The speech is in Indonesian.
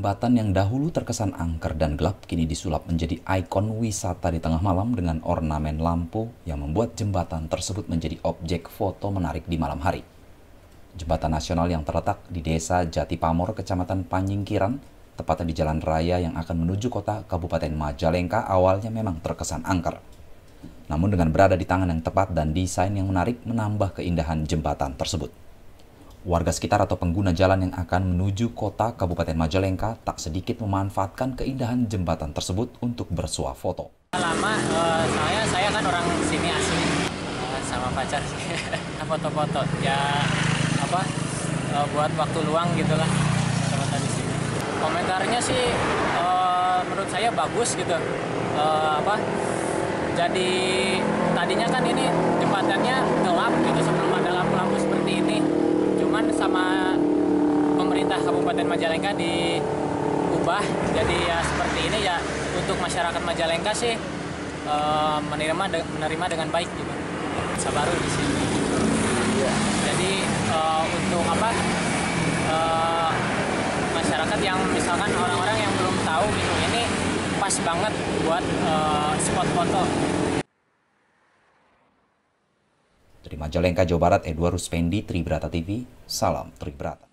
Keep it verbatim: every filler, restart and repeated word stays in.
Jembatan yang dahulu terkesan angker dan gelap kini disulap menjadi ikon wisata di tengah malam dengan ornamen lampu yang membuat jembatan tersebut menjadi objek foto menarik di malam hari. Jembatan nasional yang terletak di Desa Jatipamor, Kecamatan Panyingkiran, tepatnya di jalan raya yang akan menuju kota Kabupaten Majalengka, awalnya memang terkesan angker. Namun dengan berada di tangan yang tepat dan desain yang menarik menambah keindahan jembatan tersebut. Warga sekitar atau pengguna jalan yang akan menuju kota Kabupaten Majalengka tak sedikit memanfaatkan keindahan jembatan tersebut untuk bersuah foto. Lama uh, saya saya kan orang sini asli uh, sama pacar foto-foto ya apa uh, buat waktu luang gitulah foto-foto di sini. Komentarnya sih uh, menurut saya bagus gitu. Uh, apa jadi tadinya kan ini jembatannya gelap gitu sebelum ada lampu-lampu seperti ini. Cuman sama pemerintah Kabupaten Majalengka diubah jadi ya seperti ini ya, untuk masyarakat Majalengka sih e, menerima de, menerima dengan baik gitu. Sabaru di sini. Ya. Jadi e, untuk apa e, masyarakat yang misalkan orang-orang yang belum tahu gitu, ini pas banget buat e, spot foto. Dari Majalengka, Jawa Barat, Edward Ruspendi, Tribrata T V, salam Tribrata.